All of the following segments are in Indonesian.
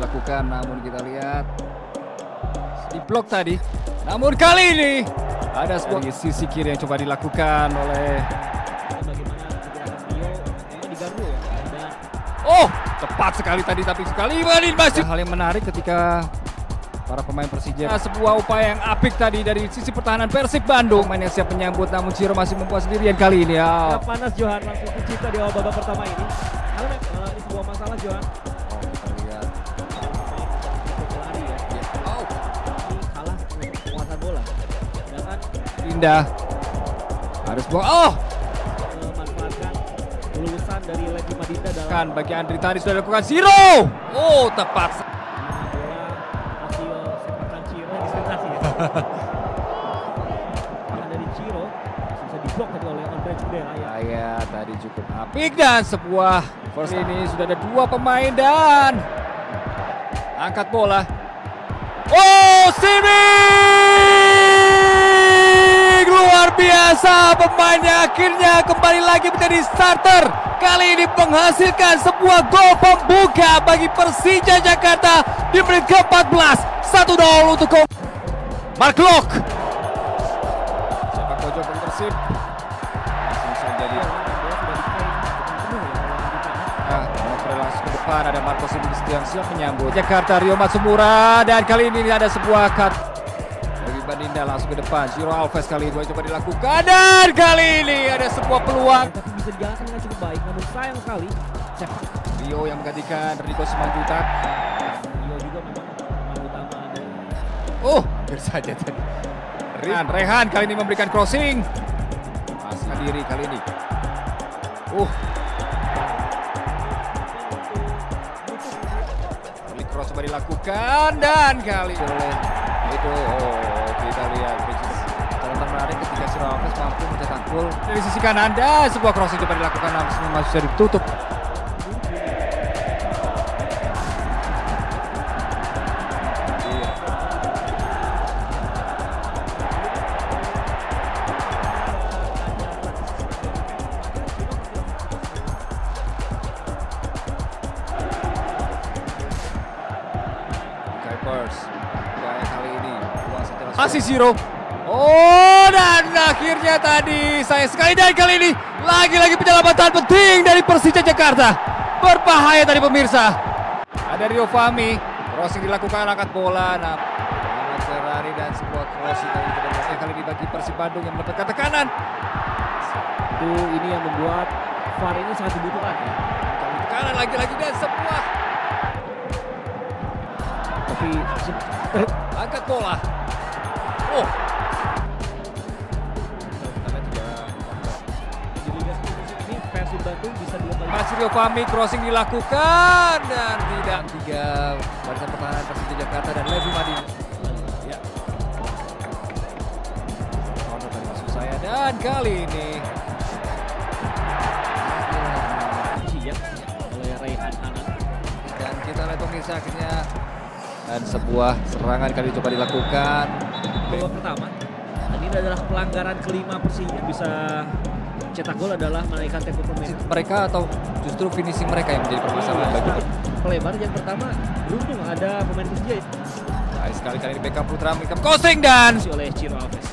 dilakukan, namun kita lihat di blok tadi. Namun kali ini ada sebuah di sisi kiri yang coba dilakukan oleh tepat sekali tadi, tapi sekali masih hal yang menarik ketika para pemain Persija. Sebuah upaya yang apik tadi dari sisi pertahanan Persib Bandung. Pemain yang siap menyambut, namun Ciro masih membuat sendirian kali ini ya. Panas Johan langsung tercipta di awal babak pertama ini. Karena ini sebuah masalah Johan. Kita lihat. Lari ya. Ini kalah penguasaan bola. Sedangkan Indah harus memanfaatkan lulusan dari Levi Madinda dalam bagi Andri tadi sudah dilakukan Ciro. Tepat. Hasil sepakan Ciro dispensasi ya. Dari Ciro bisa diblok tadi oleh Andre Judera ya. Ya tadi cukup apik dan sebuah first ini sudah ada dua pemain dan angkat bola. Simic luar biasa, pemainnya akhirnya kembali lagi menjadi starter. Kali ini menghasilkan sebuah gol pembuka bagi Persija Jakarta di menit ke-14. 1-0 untuk Mark Lok. Sepak pojok bagi Persib. Masih bisa menjadi langsung ke depan, ada Marco Simis yang siap menyambut. Jakarta Rio Matsumura, dan kali ini ada sebuah cut bagi Bandinda langsung ke depan. Ciro Alves kali ini coba dilakukan, dan kali ini ada sebuah peluang. Tapi bisa dijalankan dengan cukup baik, namun sayang sekali Rio yang menggantikan Rico Simanjuntak. Rio juga memang pemain utama dari hampir saja tadi. Rehan kali ini memberikan crossing. Masih sendiri kali ini. Cross coba dilakukan, dan kali oleh itu kita lihat catatan menarik ketika Ciro Alves mampu mencetak gol dari sisi kanan, dan sebuah crossing coba dilakukan langsung masih ditutup. Kali ini masih Ciro. Dan akhirnya tadi sayang sekali, dan kali ini lagi-lagi penyelamatan penting dari Persija Jakarta. Berbahaya tadi pemirsa. Ada Rio Fahmi, crossing dilakukan, angkat bola. Ferrari dan sebuah crossing kali ini bagi Persib Bandung yang mendapatkan tekanan. Ini yang membuat VAR ini sangat dibutuhkan ya. Tekanan lagi-lagi dan sebuah angkat bola. Ini Persib Bandung bisa dilakukan. Masih Rio Fahmi, crossing dilakukan, dan tidak. Tiga barisan pertahanan Persija Jakarta dan Levi Madinda. Ya. Dari maksud saya, dan kali ini oleh Rehan Hanan. Dan kita lihat pemirsa akhirnya. Dan sebuah serangan kali coba dilakukan. Babak pertama. Dan ini adalah pelanggaran kelima Persija. Bisa cetak gol adalah menaikkan tempo permainan mereka, atau justru finishing mereka yang menjadi permasalahan bagi pelebar. Yang pertama beruntung ada pemain Persija. Sekali ini Beckham Putra mengikat crossing dan oleh Ciro Alves.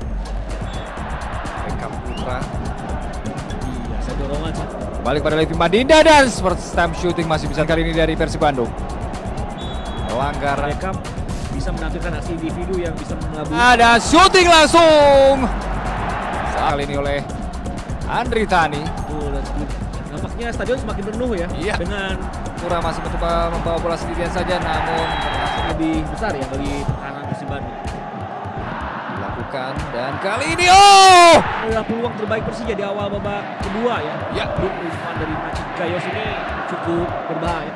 Beckham Putra. Saya dorongan sih. Balik pada Levi Madinda, dan first time shooting masih bisa kali ini dari Persib Bandung. Pelanggaran. Beckham bisa menampilkan aksi individu yang bisa melabur. Ada shooting langsung. Kali ini oleh Andri Tani. Nampaknya stadion semakin penuh ya. Iya. Dengan Pura masih mencoba membawa bola sendirian saja, namun lebih besar ya bagi pertahanan Persib Bandung. Dilakukan, dan kali ini adalah peluang terbaik Persija di awal babak kedua ya. Ya. Umpan dari Macik Gayos ini cukup berbahaya.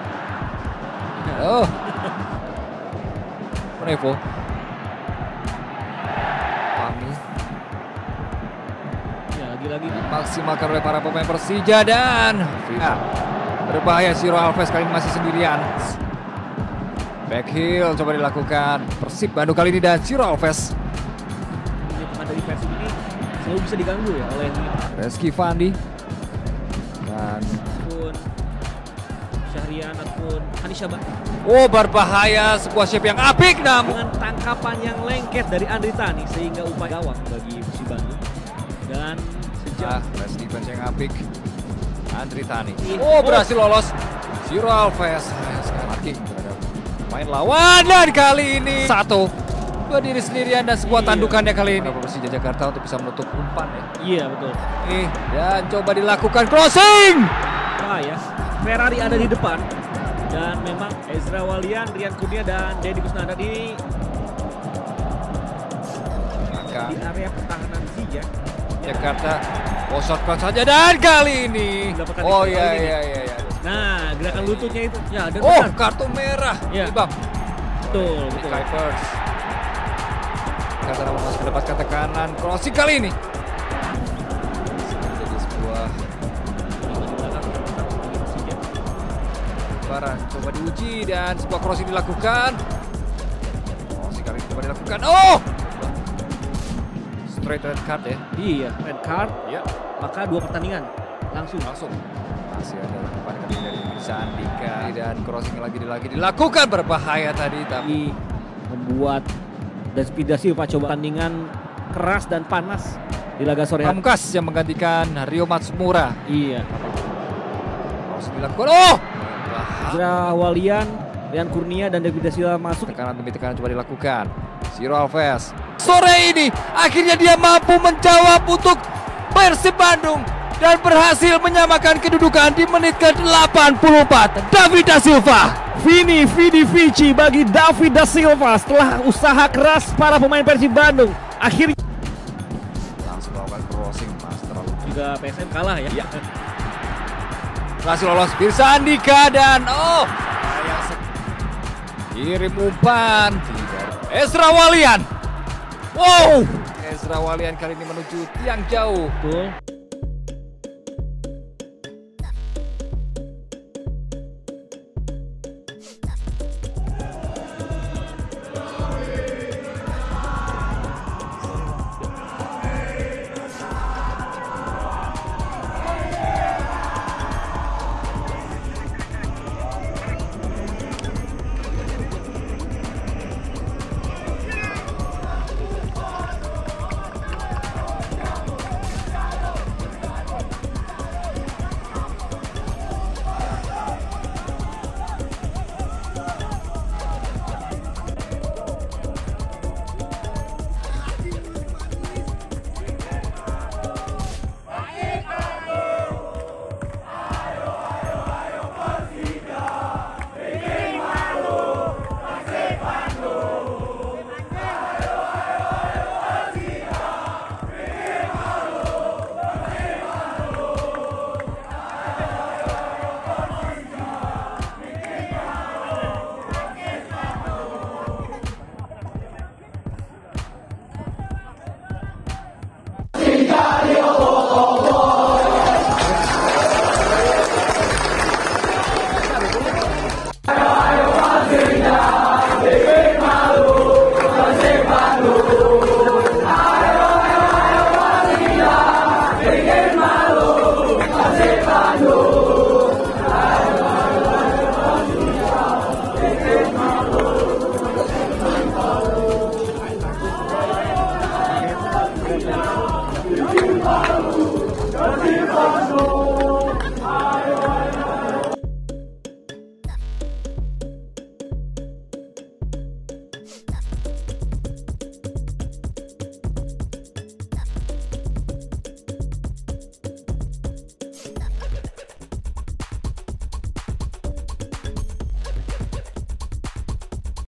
Revo Fahmi ya, lagi-lagi dimaksimalkan oleh para pemain Persija, dan berbahaya. Ciro Alves kali ini masih sendirian. Back heel coba dilakukan Persib Bandung kali ini, dan Ciro Alves. Pemain dari Persib ini selalu bisa diganggu ya oleh Reski Fandi, dan Syahrian ataupun Hanisaba. Oh, berbahaya, sebuah shape yang apik namun Dengan tangkapan yang lengket dari Andri Tani sehingga upaya gawang bagi Persib Bandung. Dan sejak press defense yang apik Andri Tani. Oh, berhasil lolos. Ciro Alves sekali lagi terhadap main lawan, dan kali ini satu berdiri sendirian dan sebuah tandukannya kali ini Persija Jakarta untuk bisa menutup umpan ya. Iya betul. Dan coba dilakukan crossing. Ya, Ferrari ada di depan dan memang Ezra Walian, Rian Kurnia dan Deddy Kusnandar ini di area pertahanan Persija Jakarta. Oh, shotgun saja, dan kali ini iya. Nah, gerakan lututnya itu ya, dan kartu merah ya. Bang. Betul. Kuipers karena masuk mendapatkan tekanan crossing kali ini. Jadi sebuah barang coba diuji dan sebuah crossing dilakukan. Crossing kali ini coba dilakukan. Straight red card ya. Iya, red card. Ya. Maka 2 pertandingan langsung. Masih ada umpan kali dari Andika, dan crossing lagi dilakukan, berbahaya tadi tapi membuat David Silva coba pertandingan keras dan panas di laga sore. Pamungkas yang menggantikan Rio Matsumura. Iya. Crossing dilakukan. Ezra Walian, Rian Kurnia dan David Silva masuk. Tekanan demi tekanan coba dilakukan. Ciro Alves. Sore ini akhirnya dia mampu menjawab untuk Persib Bandung dan berhasil menyamakan kedudukan di menit ke-84. David da Silva. Vini Vici bagi David da Silva setelah usaha keras para pemain Persib Bandung. Akhirnya langsung melakukan crossing, terlalu juga PSM kalah ya. Berhasil lolos Firsa Andika dan kirim umpan Ezra Walian. Ezra Walian kali ini menuju tiang jauh. Betul. Persib Bandung.